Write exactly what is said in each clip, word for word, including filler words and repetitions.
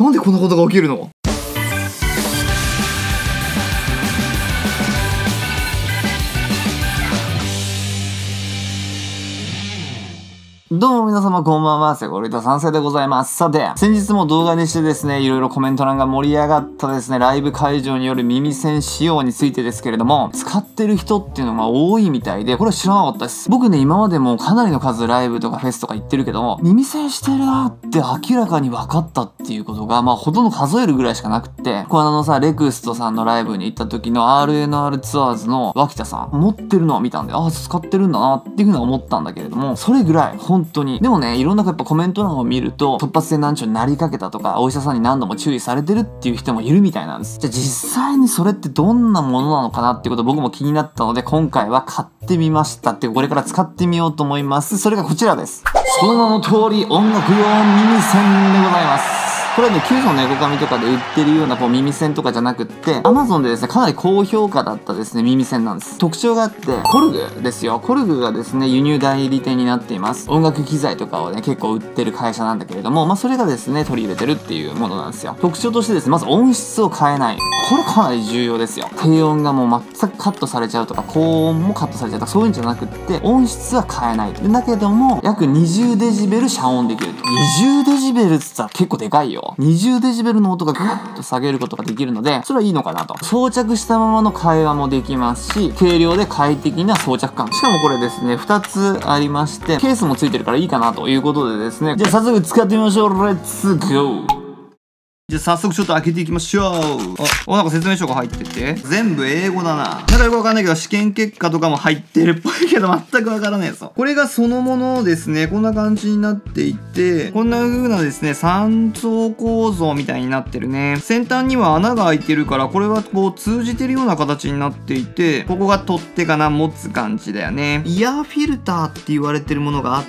なんでこんなことが起きるの？どうも皆様こんばんは、セコリタ三世でございます。さて、先日も動画にしてですね、いろいろコメント欄が盛り上がったですね、ライブ会場による耳栓使用についてですけれども、使ってる人っていうのが多いみたいで、これは知らなかったです。僕ね、今までもかなりの数ライブとかフェスとか行ってるけども、耳栓してるなって明らかに分かったっていうことが、まあほとんど数えるぐらいしかなくって、このあのさ、レクストさんのライブに行った時の アールエヌアール ツアーズの脇田さん、持ってるのを見たんで、ああ、使ってるんだなっていうふうに思ったんだけれども、それぐらい、本当に。でもね、いろんなやっぱコメント欄を見ると、突発性難聴になりかけたとか、お医者さんに何度も注意されてるっていう人もいるみたいなんです。じゃあ実際にそれってどんなものなのかなっていうこと僕も気になったので、今回は買ってみましたっていう、これから使ってみようと思います。それがこちらです。その名の通り、音楽用耳栓でございます。これはね、キュウソの猫髪とかで売ってるようなこう耳栓とかじゃなくって、Amazon でですね、かなり高評価だったですね、耳栓なんです。特徴があって、コルグですよ。コルグがですね、輸入代理店になっています。音楽機材とかをね、結構売ってる会社なんだけれども、まあそれがですね、取り入れてるっていうものなんですよ。特徴としてですね、まず音質を変えない。これかなり重要ですよ。低音がもう全くカットされちゃうとか、高音もカットされちゃうとか、そういうんじゃなくって、音質は変えない。だけども、約にじゅうデジベル遮音できると。にじゅうデジベルって言ったら結構でかいよ。にじゅうデジベルの音がグッと下げることができるので、それはいいのかなと。装着したままの会話もできますし、軽量で快適な装着感。しかもこれですね、ふたつありまして、ケースもついてるからいいかなということでですね、じゃあ早速使ってみましょう。レッツゴー。じゃあ早速ちょっと開けていきましょう。あ、なんか説明書が入ってて。全部英語だな。なんかよくわかんないけど、試験結果とかも入ってるっぽいけど、全くわからないぞ。これがそのものですね。こんな感じになっていて、こんな風なですね、三層構造みたいになってるね。先端には穴が開いてるから、これはこう通じてるような形になっていて、ここが取っ手かな、持つ感じだよね。イヤーフィルターって言われてるものがあって、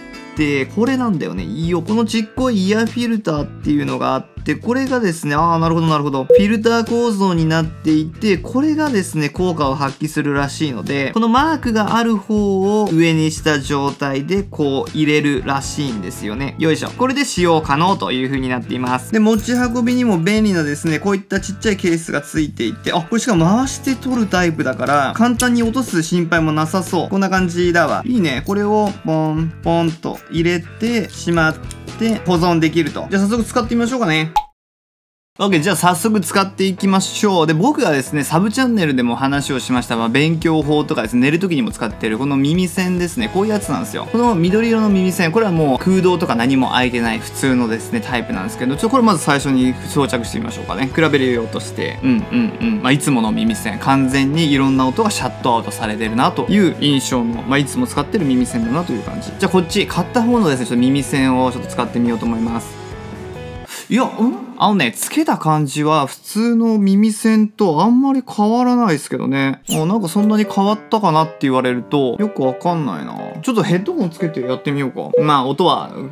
これなんだよね。横のちっこいイヤーフィルターっていうのがあって、これがですね、ああ、なるほどなるほど。フィルター構造になっていて、これがですね、効果を発揮するらしいので、このマークがある方を上にした状態でこう入れるらしいんですよね。よいしょ。これで使用可能という風になっています。で、持ち運びにも便利なですね、こういったちっちゃいケースがついていて、あ、これしかも回して取るタイプだから、簡単に落とす心配もなさそう。こんな感じだわ。いいね。これをポンポンと入れてしまって保存できると。じゃあ早速使ってみましょうかね。OK、じゃあ早速使っていきましょう。で、僕がですね、サブチャンネルでも話をしました、まあ、勉強法とかですね、寝る時にも使ってるこの耳栓ですね。こういうやつなんですよ。この緑色の耳栓、これはもう空洞とか何も開いてない普通のですね、タイプなんですけど、ちょっとこれまず最初に装着してみましょうかね。比べるようとして、うんうんうん。まあ、いつもの耳栓、完全にいろんな音がシャットアウトされてるなという印象の、まあ、いつも使ってる耳栓だなという感じ。じゃあこっち、買った方のですね、ちょっと耳栓をちょっと使ってみようと思います。いや、うんあのね、つけた感じは普通の耳栓とあんまり変わらないですけどね。あ、なんかそんなに変わったかなって言われると、よくわかんないな。ちょっとヘッドホンつけてやってみようか。まあ、音は、うん、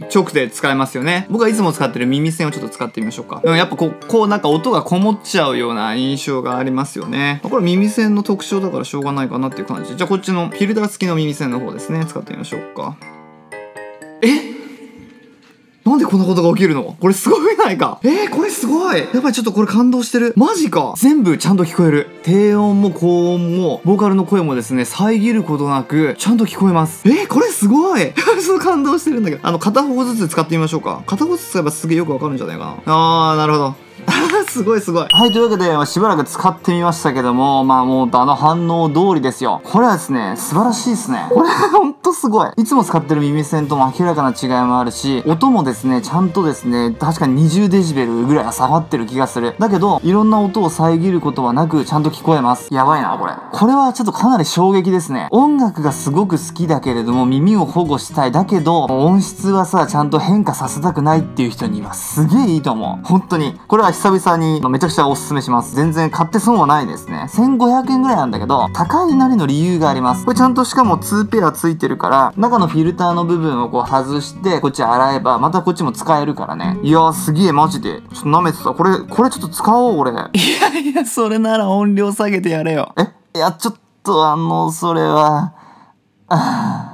直で使えますよね。僕はいつも使ってる耳栓をちょっと使ってみましょうか。うん、やっぱこう、こうなんか音がこもっちゃうような印象がありますよね。これ耳栓の特徴だからしょうがないかなっていう感じ。じゃあこっちのフィルター付きの耳栓の方ですね。使ってみましょうか。えなんでこんなことが起きるの？これすごいないか。えー、これすごい。やっぱりちょっとこれ感動してる。マジか。全部ちゃんと聞こえる。低音も高音も、ボーカルの声もですね、遮ることなく、ちゃんと聞こえます。えー、これすごい。そう感動してるんだけど。あの、片方ずつ使ってみましょうか。片方ずつ使えばすげえよくわかるんじゃないかな。あー、なるほど。すごいすごい。はい、というわけで、しばらく使ってみましたけども、まあもうあの反応通りですよ。これはですね、素晴らしいですね。これほんとすごい。いつも使ってる耳栓とも明らかな違いもあるし、音もですね、ちゃんとですね、確かににじゅうデシベルぐらいは下がってる気がする。だけど、いろんな音を遮ることはなく、ちゃんと聞こえます。やばいな、これ。これはちょっとかなり衝撃ですね。音楽がすごく好きだけれども、耳を保護したい。だけど、音質はさ、ちゃんと変化させたくないっていう人にはすげえいいと思う。本当に。これは久々にめちゃくちゃおすすめします。全然買って損はないですね。せんごひゃくえんぐらいなんだけど、高いなりの理由があります。これちゃんとしかもにペアついてるから、中のフィルターの部分をこう外して、こっち洗えば、またこっちも使えるからね。いやーすげえマジで。ちょっと舐めてた。これ、これちょっと使おう、俺。いやいや、それなら音量下げてやれよ。えいや、ちょっとあの、それは、あー